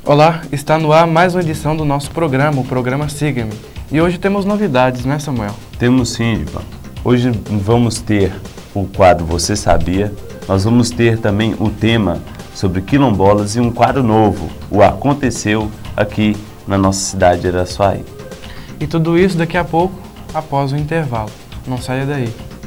Olá, está no ar mais uma edição do nosso programa, o programa Siga-me. E hoje temos novidades, né, Samuel? Temos sim, Ivan. Hoje vamos ter o quadro Você Sabia? Nós vamos ter também o tema sobre quilombolas e um quadro novo, o Aconteceu, aqui na nossa cidade de Araçuaí. E tudo isso daqui a pouco, após o intervalo. Não saia daí.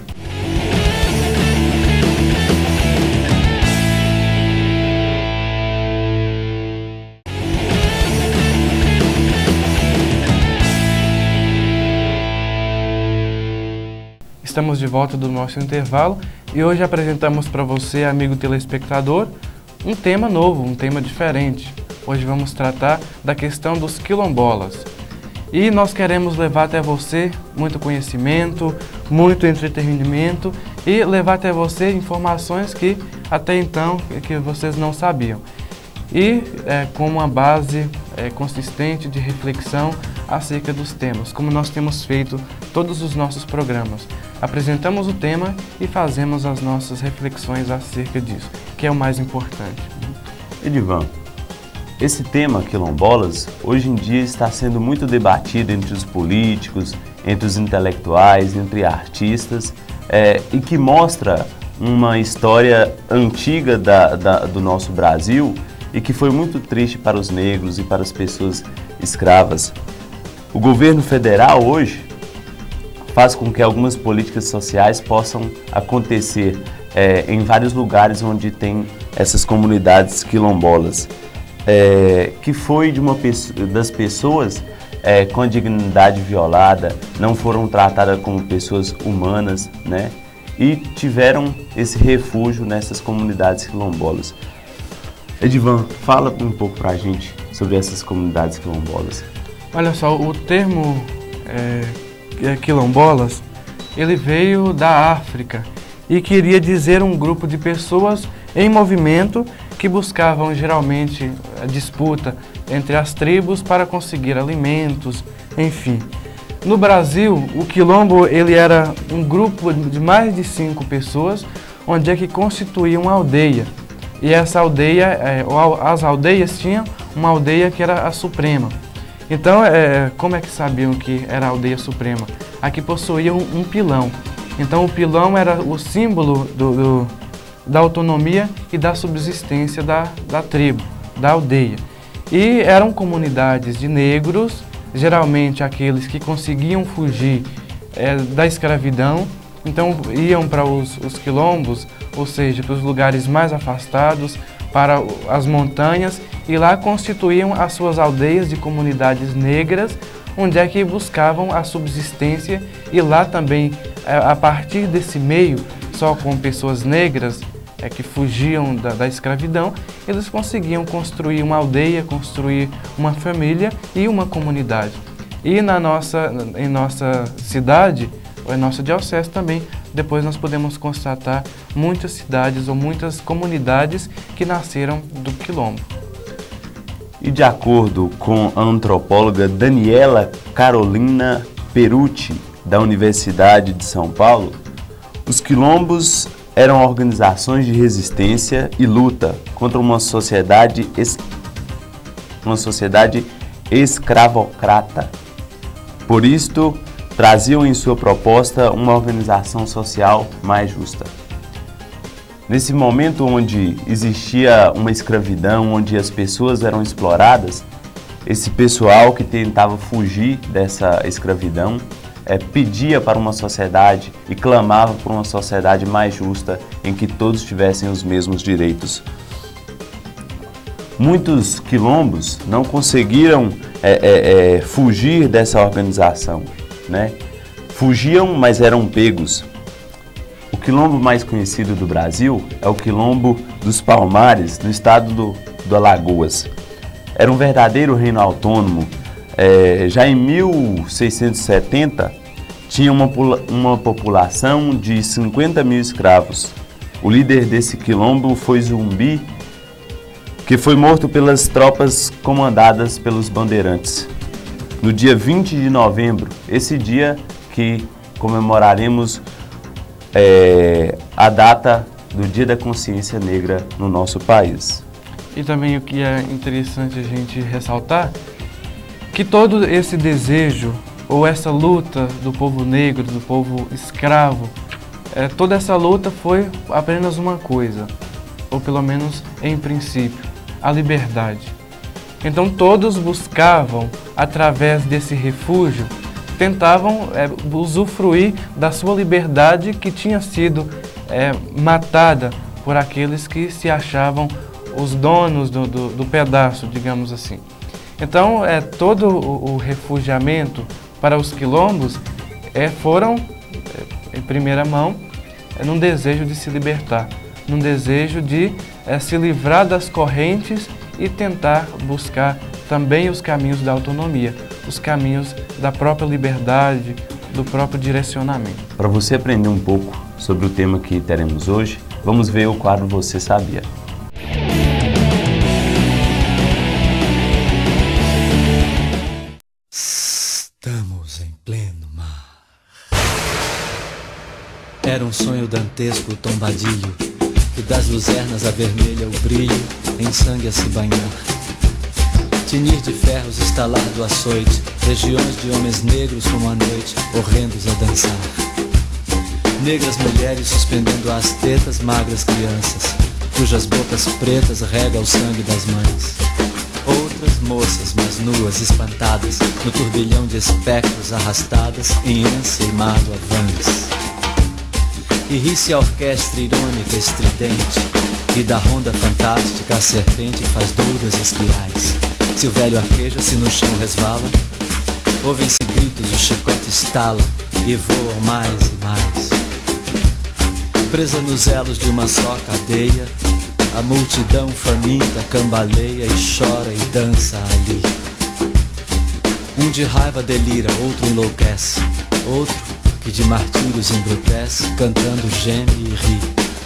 Estamos de volta do nosso intervalo e hoje apresentamos para você, amigo telespectador, um tema novo, um tema diferente. Hoje vamos tratar da questão dos quilombolas. E nós queremos levar até você muito conhecimento, muito entretenimento e levar até você informações que até então que vocês não sabiam. E com uma base consistente de reflexão acerca dos temas, como nós temos feito todos os nossos programas. Apresentamos o tema e fazemos as nossas reflexões acerca disso, que é o mais importante. Edivan, esse tema quilombolas hoje em dia está sendo muito debatido entre os políticos, entre os intelectuais, entre artistas, e que mostra uma história antiga do nosso Brasil e que foi muito triste para os negros e para as pessoas escravas. O governo federal hoje faz com que algumas políticas sociais possam acontecer em vários lugares onde tem essas comunidades quilombolas, que foi das pessoas com a dignidade violada, não foram tratadas como pessoas humanas, né? E tiveram esse refúgio nessas comunidades quilombolas. Edivan, fala um pouco pra gente sobre essas comunidades quilombolas. Olha só, o termo quilombolas, ele veio da África e queria dizer um grupo de pessoas em movimento que buscavam geralmente a disputa entre as tribos para conseguir alimentos, enfim. No Brasil, o quilombo ele era um grupo de mais de 5 pessoas, onde é que constituía uma aldeia. E essa aldeia, as aldeias tinham uma aldeia que era a Suprema. Então, como é que sabiam que era a aldeia Suprema? Aqui possuía um pilão. Então, o pilão era o símbolo da autonomia e da subsistência da tribo, da aldeia. E eram comunidades de negros, geralmente aqueles que conseguiam fugir da escravidão. Então, iam para os quilombos, ou seja, para os lugares mais afastados, para as montanhas, e lá constituíam as suas aldeias de comunidades negras, onde é que buscavam a subsistência, e lá também, a partir desse meio, só com pessoas negras que fugiam da escravidão, eles conseguiam construir uma aldeia, construir uma família e uma comunidade. E em nossa cidade, ou em nossa diocese também, depois nós podemos constatar muitas cidades ou muitas comunidades que nasceram do quilombo. E de acordo com a antropóloga Daniela Carolina Perucci, da Universidade de São Paulo, os quilombos eram organizações de resistência e luta contra uma sociedade escravocrata. Por isto, traziam em sua proposta uma organização social mais justa. Nesse momento onde existia uma escravidão, onde as pessoas eram exploradas, esse pessoal que tentava fugir dessa escravidão pedia para uma sociedade e clamava por uma sociedade mais justa, em que todos tivessem os mesmos direitos. Muitos quilombos não conseguiram fugir dessa organização, né? Fugiam, mas eram pegos. O quilombo mais conhecido do Brasil é o Quilombo dos Palmares, no estado do Alagoas. Era um verdadeiro reino autônomo. Já em 1670, tinha uma população de 50 mil escravos. O líder desse quilombo foi Zumbi, que foi morto pelas tropas comandadas pelos bandeirantes. No dia 20 de novembro, esse dia que comemoraremos a data do Dia da Consciência Negra no nosso país. e também o que é interessante a gente ressaltar, que todo esse desejo ou essa luta do povo negro, do povo escravo, toda essa luta foi apenas uma coisa, ou pelo menos em princípio, a liberdade. Então todos buscavam, através desse refúgio, tentavam usufruir da sua liberdade que tinha sido matada por aqueles que se achavam os donos do pedaço, digamos assim. Então, todo o refugiamento para os quilombos foram, em primeira mão, num desejo de se libertar, num desejo de se livrar das correntes e tentar buscar também os caminhos da autonomia, os caminhos da própria liberdade, do próprio direcionamento. Para você aprender um pouco sobre o tema que teremos hoje, vamos ver o quadro Você Sabia? Estamos em pleno mar. Era um sonho dantesco o tombadilho, que das luzernas avermelha o brilho, em sangue a se banhar. Tinir de ferros, estalar do açoite, legiões de homens negros como a noite, horrendos a dançar. Negras mulheres suspendendo as tetas, magras crianças, cujas bocas pretas rega o sangue das mães. Outras moças, mas nuas, espantadas, no turbilhão de espectros arrastadas, em ânsia e mágoa vãs. E ri-se a orquestra irônica estridente, e da ronda fantástica a serpente faz duras espirais. Se o velho arqueja, se no chão resvala, ouvem-se gritos, o chicote estala, e voam mais e mais. Presa nos elos de uma só cadeia, a multidão faminta cambaleia e chora e dança ali. Um de raiva delira, outro enlouquece, outro que de martírios embrutece, cantando geme e ri.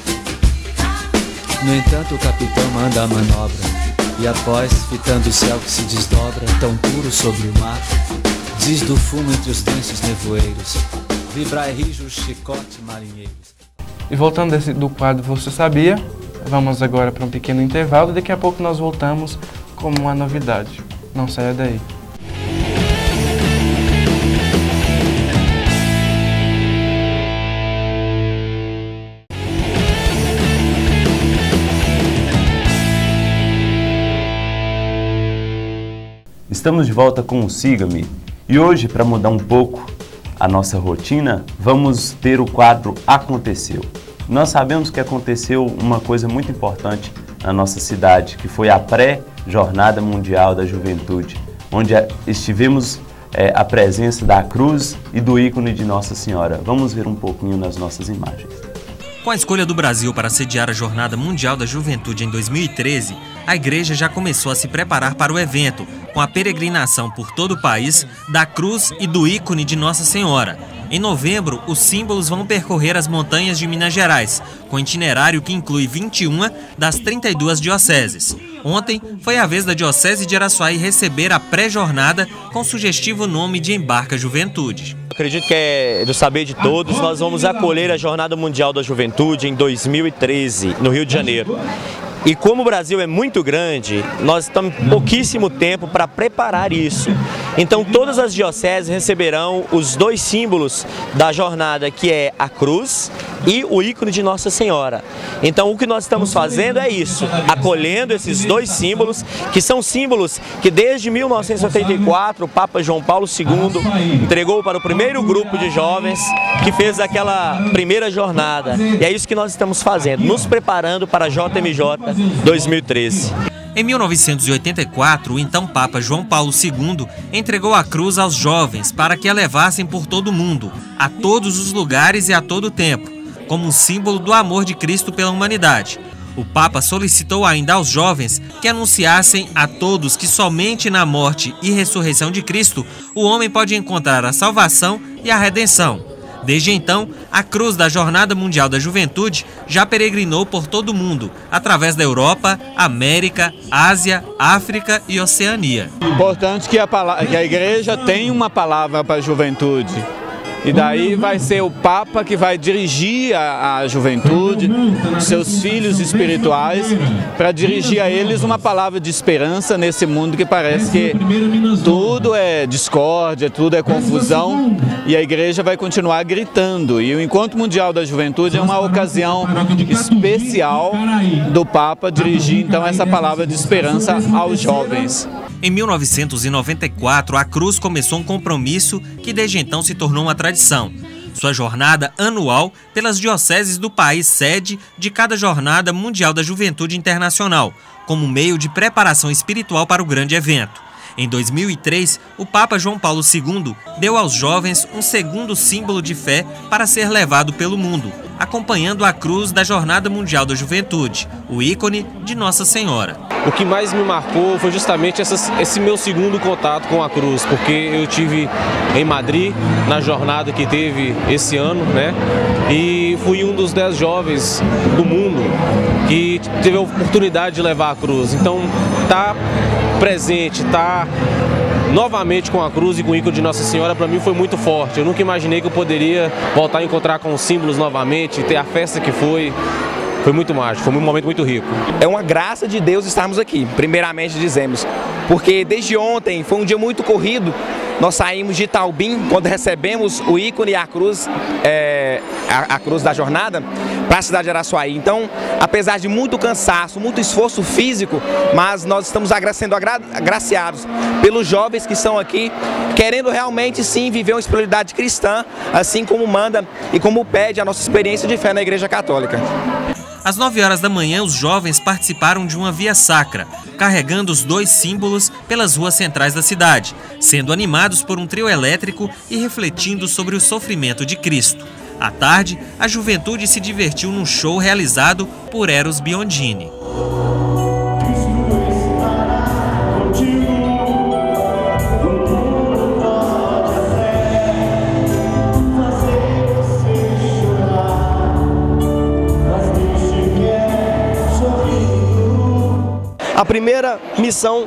No entanto o capitão manda a manobra, e após, fitando o céu que se desdobra, tão puro sobre o mar, diz do fumo entre os densos nevoeiros, vibrai rijo o chicote marinheiros. E voltando do quadro Você Sabia, vamos agora para um pequeno intervalo e daqui a pouco nós voltamos com uma novidade. Não saia daí. Estamos de volta com o Siga-me e hoje, para mudar um pouco a nossa rotina, vamos ter o quadro Aconteceu. Nós sabemos que aconteceu uma coisa muito importante na nossa cidade, que foi a pré-Jornada Mundial da Juventude, onde estivemos a presença da cruz e do ícone de Nossa Senhora. Vamos ver um pouquinho nas nossas imagens. Com a escolha do Brasil para sediar a Jornada Mundial da Juventude em 2013, a igreja já começou a se preparar para o evento, com a peregrinação por todo o país da cruz e do ícone de Nossa Senhora. Em novembro, os símbolos vão percorrer as montanhas de Minas Gerais, com itinerário que inclui 21 das 32 dioceses. Ontem foi a vez da Diocese de Araçuaí receber a pré-jornada com o sugestivo nome de Embarca Juventude. Acredito que é do saber de todos, nós vamos acolher a Jornada Mundial da Juventude em 2013, no Rio de Janeiro. E como o Brasil é muito grande, nós estamos pouquíssimo tempo para preparar isso. Então todas as dioceses receberão os dois símbolos da jornada, que é a cruz e o ícone de Nossa Senhora. Então o que nós estamos fazendo é isso, acolhendo esses dois símbolos, que são símbolos que desde 1984 o Papa João Paulo II entregou para o primeiro grupo de jovens que fez aquela primeira jornada. E é isso que nós estamos fazendo, nos preparando para a JMJ 2013. Em 1984, o então Papa João Paulo II entregou a cruz aos jovens para que a levassem por todo o mundo, a todos os lugares e a todo tempo, como um símbolo do amor de Cristo pela humanidade. O Papa solicitou ainda aos jovens que anunciassem a todos que somente na morte e ressurreição de Cristo o homem pode encontrar a salvação e a redenção. Desde então, a cruz da Jornada Mundial da Juventude já peregrinou por todo o mundo, através da Europa, América, Ásia, África e Oceania. Importante que a igreja tenha uma palavra para a juventude. E daí vai ser o Papa que vai dirigir a juventude, seus filhos espirituais, para dirigir a eles uma palavra de esperança nesse mundo que parece que tudo é discórdia, tudo é confusão, e a igreja vai continuar gritando. E o Encontro Mundial da Juventude é uma ocasião especial do Papa dirigir então essa palavra de esperança aos jovens. Em 1994, a Cruz começou um compromisso que desde então se tornou uma tradição. Sua jornada anual pelas dioceses do país sede de cada Jornada Mundial da Juventude Internacional, como meio de preparação espiritual para o grande evento. Em 2003, o Papa João Paulo II deu aos jovens um segundo símbolo de fé para ser levado pelo mundo, acompanhando a cruz da Jornada Mundial da Juventude, o ícone de Nossa Senhora. O que mais me marcou foi justamente esse meu segundo contato com a cruz, porque eu tive em Madrid, na jornada que teve esse ano, né? E fui um dos 10 jovens do mundo que teve a oportunidade de levar a cruz. Então, tá presente, tá novamente com a cruz e com o ícone de Nossa Senhora, para mim foi muito forte. Eu nunca imaginei que eu poderia voltar a encontrar com os símbolos novamente, ter a festa que foi. Foi muito mágico, foi um momento muito rico. É uma graça de Deus estarmos aqui, primeiramente dizemos, porque desde ontem foi um dia muito corrido. Nós saímos de Itaubim, quando recebemos o ícone e a cruz da jornada, para a cidade de Araçuaí. Então, apesar de muito cansaço, muito esforço físico, mas nós estamos sendo agraciados pelos jovens que estão aqui, querendo realmente sim viver uma espiritualidade cristã, assim como manda e como pede a nossa experiência de fé na Igreja Católica. Às 9 horas da manhã, os jovens participaram de uma via sacra, carregando os 2 símbolos pelas ruas centrais da cidade, sendo animados por um trio elétrico e refletindo sobre o sofrimento de Cristo. À tarde, a juventude se divertiu num show realizado por Eros Biondini. A primeira missão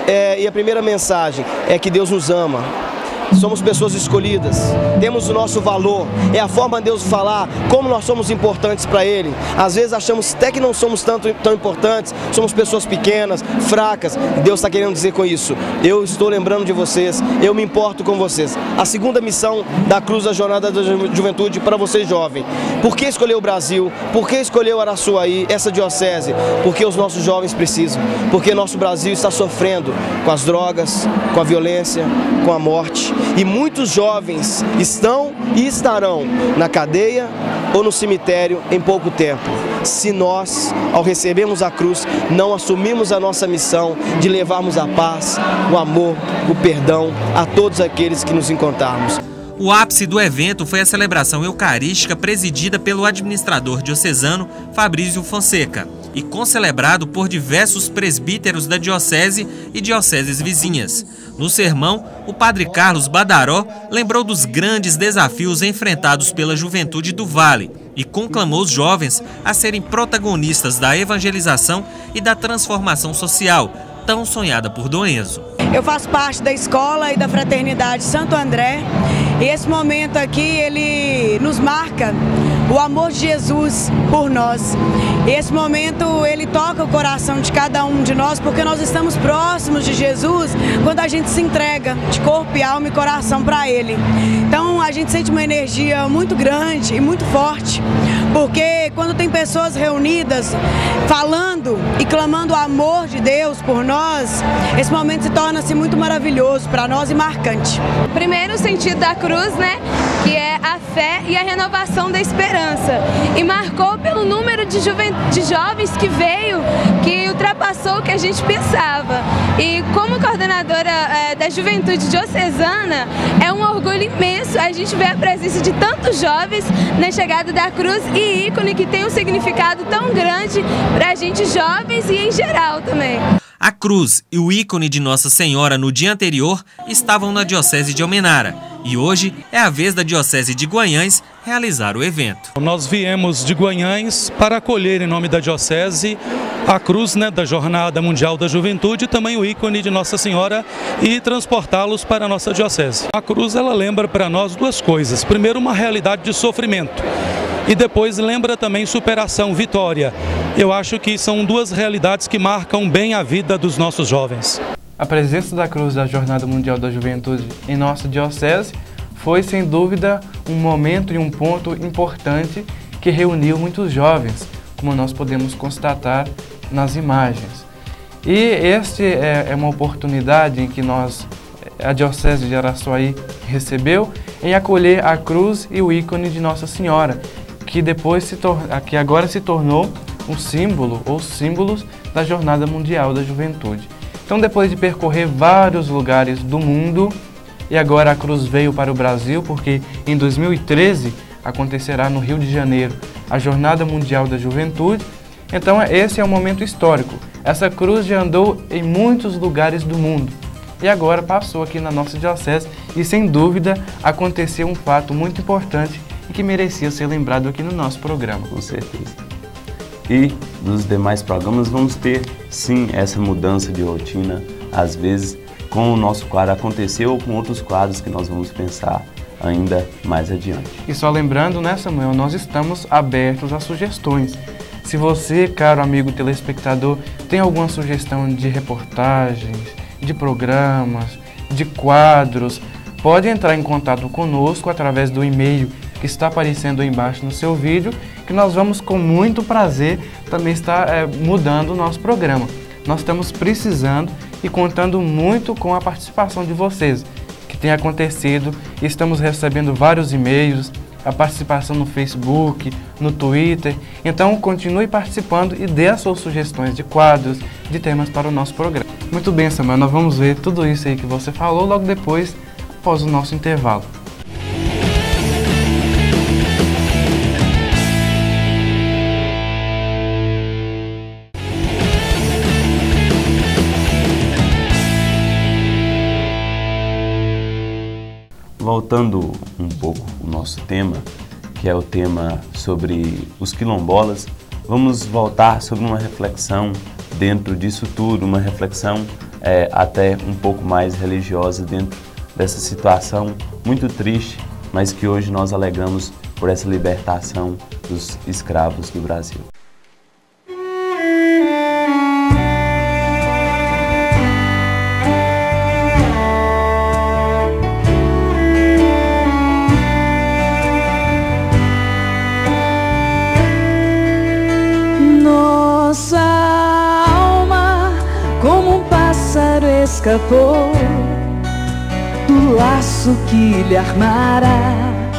e a primeira mensagem é que Deus nos ama. Somos pessoas escolhidas, temos o nosso valor, é a forma de Deus falar como nós somos importantes para Ele. Às vezes achamos até que não somos tão importantes, somos pessoas pequenas, fracas. Deus está querendo dizer com isso: eu estou lembrando de vocês, eu me importo com vocês. A segunda missão da Cruz da Jornada da Juventude para você jovem. Por que escolheu o Brasil? Por que escolheu Araçuaí, essa diocese? Porque os nossos jovens precisam, porque nosso Brasil está sofrendo com as drogas, com a violência, com a morte. E muitos jovens estão e estarão na cadeia ou no cemitério em pouco tempo. Se nós, ao recebermos a cruz, não assumimos a nossa missão de levarmos a paz, o amor, o perdão a todos aqueles que nos encontrarmos. O ápice do evento foi a celebração eucarística presidida pelo administrador diocesano Fabrício Fonseca e concelebrado por diversos presbíteros da diocese e dioceses vizinhas. No sermão, o padre Carlos Badaró lembrou dos grandes desafios enfrentados pela juventude do Vale e conclamou os jovens a serem protagonistas da evangelização e da transformação social, tão sonhada por Dom Enzo. Eu faço parte da escola e da fraternidade Santo André e esse momento aqui ele nos marca o amor de Jesus por nós. Esse momento ele toca o coração de cada um de nós porque nós estamos próximos de Jesus quando a gente se entrega de corpo e alma e coração para Ele. Então a gente sente uma energia muito grande e muito forte, porque quando tem pessoas reunidas falando e clamando o amor de Deus por nós, esse momento se torna-se muito maravilhoso para nós e marcante. Primeiro, o sentido da cruz, né, que é a fé e a renovação da esperança. E marcou pelo número de jovens que veio, que ultrapassou o que a gente pensava. E como coordenadora da juventude diocesana, é um orgulho imenso a gente ver a presença de tantos jovens na chegada da cruz e ícone que tem um significado tão grande para a gente jovens e em geral também. A cruz e o ícone de Nossa Senhora no dia anterior estavam na diocese de Almenara e hoje é a vez da diocese de Guanhães realizar o evento. Nós viemos de Guanhães para acolher em nome da diocese a cruz, né, da Jornada Mundial da Juventude, e também o ícone de Nossa Senhora, e transportá-los para a nossa diocese. A cruz, ela lembra para nós duas coisas. Primeiro, uma realidade de sofrimento, e depois lembra também superação, vitória. Eu acho que são duas realidades que marcam bem a vida dos nossos jovens. A presença da cruz da Jornada Mundial da Juventude em nossa diocese foi, sem dúvida, um momento e um ponto importante que reuniu muitos jovens, como nós podemos constatar nas imagens. E este é uma oportunidade em que a Diocese de Araçuaí recebeu em acolher a cruz e o ícone de Nossa Senhora, que agora se tornou um símbolo ou símbolos da Jornada Mundial da Juventude. Então, depois de percorrer vários lugares do mundo, e agora a cruz veio para o Brasil, porque em 2013 acontecerá no Rio de Janeiro a Jornada Mundial da Juventude. Então, esse é um momento histórico. Essa cruz já andou em muitos lugares do mundo e agora passou aqui na nossa diocese, e sem dúvida aconteceu um fato muito importante e que merecia ser lembrado aqui no nosso programa. Com certeza. E nos demais programas vamos ter, sim, essa mudança de rotina, às vezes com o nosso quadro aconteceu ou com outros quadros que nós vamos pensar ainda mais adiante. E só lembrando, né, Samuel, nós estamos abertos a sugestões. Se você, caro amigo telespectador, tem alguma sugestão de reportagens, de programas, de quadros, pode entrar em contato conosco através do e-mail que está aparecendo aí embaixo no seu vídeo, que nós vamos com muito prazer também estar mudando o nosso programa. Nós estamos precisando e contando muito com a participação de vocês, que tem acontecido, e estamos recebendo vários e-mails, a participação no Facebook, no Twitter. Então continue participando e dê as suas sugestões de quadros, de temas para o nosso programa. Muito bem, Samuel, nós vamos ver tudo isso aí que você falou logo depois, após o nosso intervalo. Voltando um pouco ao nosso tema, que é o tema sobre os quilombolas, vamos voltar sobre uma reflexão dentro disso tudo, uma reflexão até um pouco mais religiosa dentro dessa situação muito triste, mas que hoje nós alegramos por essa libertação dos escravos do Brasil. Escapou do laço que lhe armara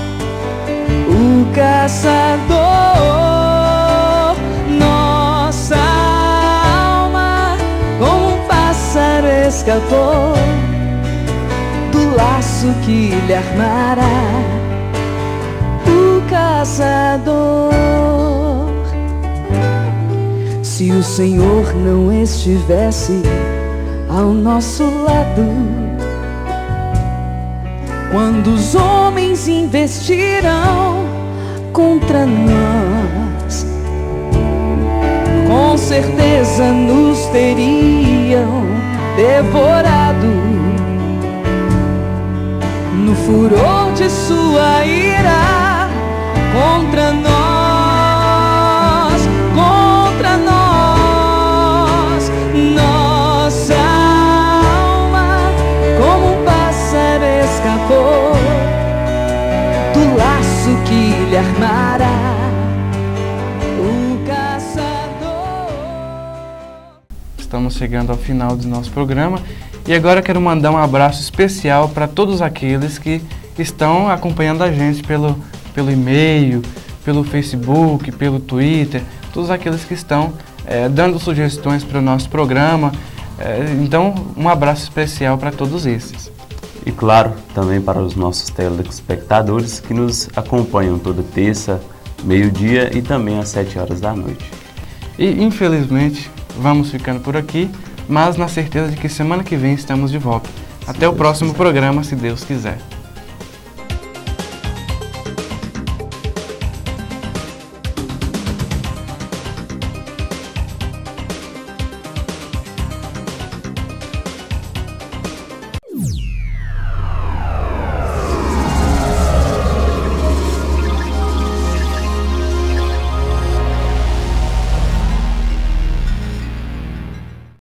o caçador. Nossa alma, como um pássaro, escapou do laço que lhe armara o caçador. Se o Senhor não estivesse ao nosso lado, quando os homens investiram contra nós, com certeza nos teriam devorado no furor de sua ira contra nós, contra nós. Escapou do laço que lhe armara o caçador. Estamos chegando ao final do nosso programa e agora quero mandar um abraço especial para todos aqueles que estão acompanhando a gente pelo e-mail, pelo Facebook, pelo Twitter, todos aqueles que estão dando sugestões para o nosso programa. Então, um abraço especial para todos esses. E claro, também para os nossos telespectadores que nos acompanham toda terça, meio-dia e também às 7 horas da noite. E infelizmente vamos ficando por aqui, mas na certeza de que semana que vem estamos de volta. Até o próximo programa, se Deus quiser.